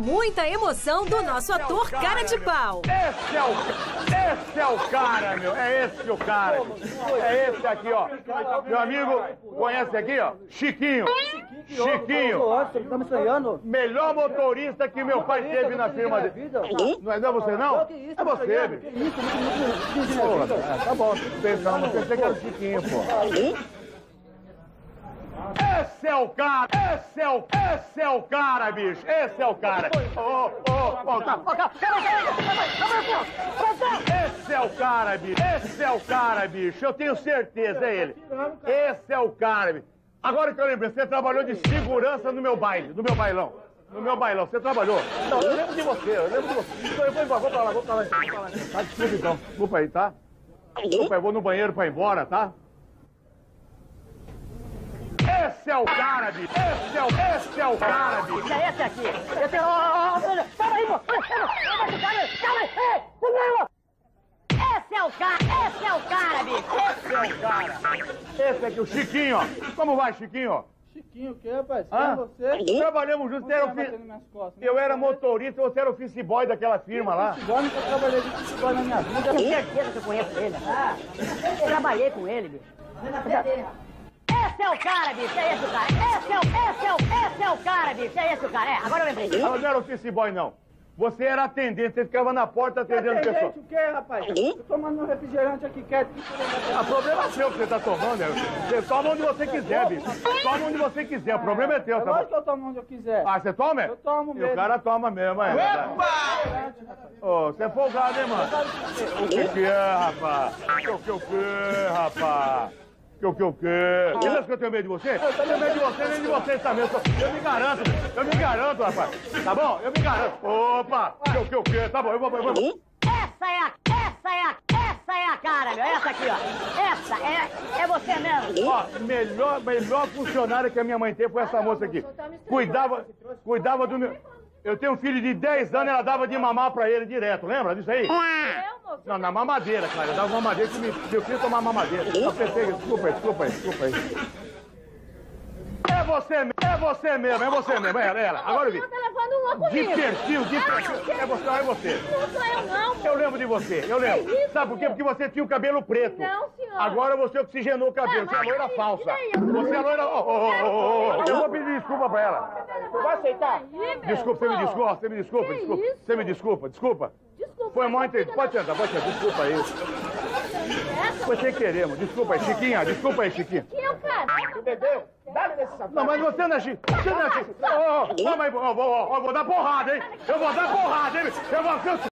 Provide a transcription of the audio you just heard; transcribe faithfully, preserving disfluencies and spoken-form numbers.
muita emoção do nosso ator cara de pau. Esse é o, esse é o cara, meu. É esse o cara. É esse aqui, ó. Meu amigo, conhece aqui, ó? Chiquinho. Chiquinho. Tá me estranhando? Melhor motorista que meu pai teve na firma dele. Não é você, não? É você, meu. Porra, tá bom. Pensando, pensei que era o Chiquinho, pô. Esse é o cara! Esse é o... Esse é o cara, bicho! Esse é o cara! Ô, ô, ô, tá... Esse é o cara, bicho! Esse é o cara, bicho! Eu tenho certeza, é ele! Esse é o cara, bicho! Agora que eu lembrei, você trabalhou de segurança no meu baile, no meu bailão. No meu bailão, você trabalhou? Não, eu lembro de você, eu lembro de você. Então eu vou embora, vou pra lá, vou pra lá. Tá, desculpa então. Desculpa aí, tá? Desculpa, eu vou no banheiro pra ir embora, tá? Esse é o cara, bicho! Esse é o, esse é o cara, bicho! É esse aqui! Esse é o... Calma aí, pô! Calma aí! Esse é o cara! Esse é o cara, bicho! Esse é o cara! Esse aqui, o Chiquinho, ó! Como vai, Chiquinho? Chiquinho, o que, rapaz? Quem Hã? é você? Trabalhamos juntos, você era o fi... Eu era motorista, você era o office boy daquela firma lá. Office boy, nunca trabalhei de office boy na minha vida. Eu tenho certeza que eu conheço ele. Ah, eu trabalhei com ele, bicho. Esse é o cara, bicho, é esse o cara. Esse é o, esse é o, esse é o cara, bicho, é esse o cara. É, agora eu lembrei. Não, não era office boy, não. Você era atendente, você ficava na porta atendendo o pessoal. o quê, rapaz? Tô tomando um refrigerante aqui quieto. O problema é seu que você tá tomando, né? Você toma onde você quiser, bicho. Toma onde você quiser, o problema é teu, tá bom? Lógico que eu tomo onde eu quiser. Ah, você toma? Eu tomo E mesmo. o cara toma mesmo, é. Ô, você é folgado, hein, mano? O que que é, rapaz? O que o que, rapaz? O que o que o que? Você acha que eu tenho medo de você? Eu tenho medo de você, nem de você também. Eu me garanto, eu me garanto, rapaz. Tá bom? Eu me garanto. Opa! O que o que o que? Tá bom, eu vou... Eu vou... Essa é a, essa é a, essa é a cara, meu. Essa aqui, ó. Essa é, é você mesmo. Ó, melhor, melhor funcionária que a minha mãe teve foi essa moça aqui. Cuidava, cuidava do meu... Eu tenho um filho de dez anos, ela dava de mamar pra ele direto, lembra disso aí? Não, na mamadeira, cara. Eu dava mamadeira que me, meu filho tomava mamadeira. Eu pensei, desculpa aí, desculpa aí, desculpa aí. É você mesmo, é você mesmo, é você mesmo, é ela, é ela. Agora eu vi. Você tá levando uma comigo. De perfil, de perfil. É você, é você. Não sou eu, não. Eu lembro de você, eu lembro. Que isso, Sabe por quê? meu? Porque você tinha o cabelo preto. Não, senhor. Agora você oxigenou o cabelo, você é loira falsa. Você é loira... Oh, oh, oh, oh, oh. Eu vou pedir desculpa pra ela. Vai aceitar? Desculpa, você me desculpa, você me desculpa, desculpa. Você me desculpa, desculpa. Desculpa. Foi mal entendido. Pode tentar, pode tentar. Desculpa aí. Foi sem querer, mano. Desculpa aí, Chiquinha. Desculpa aí, Chiquinha. Quem é o cara? Tu bebeu? Dá-lhe desse sapato. Não, mas você não é Chiquinha. Você não é Chiquinha. Ó, ó, ó, vou dar porrada, hein? Eu vou dar porrada, hein? Eu vou...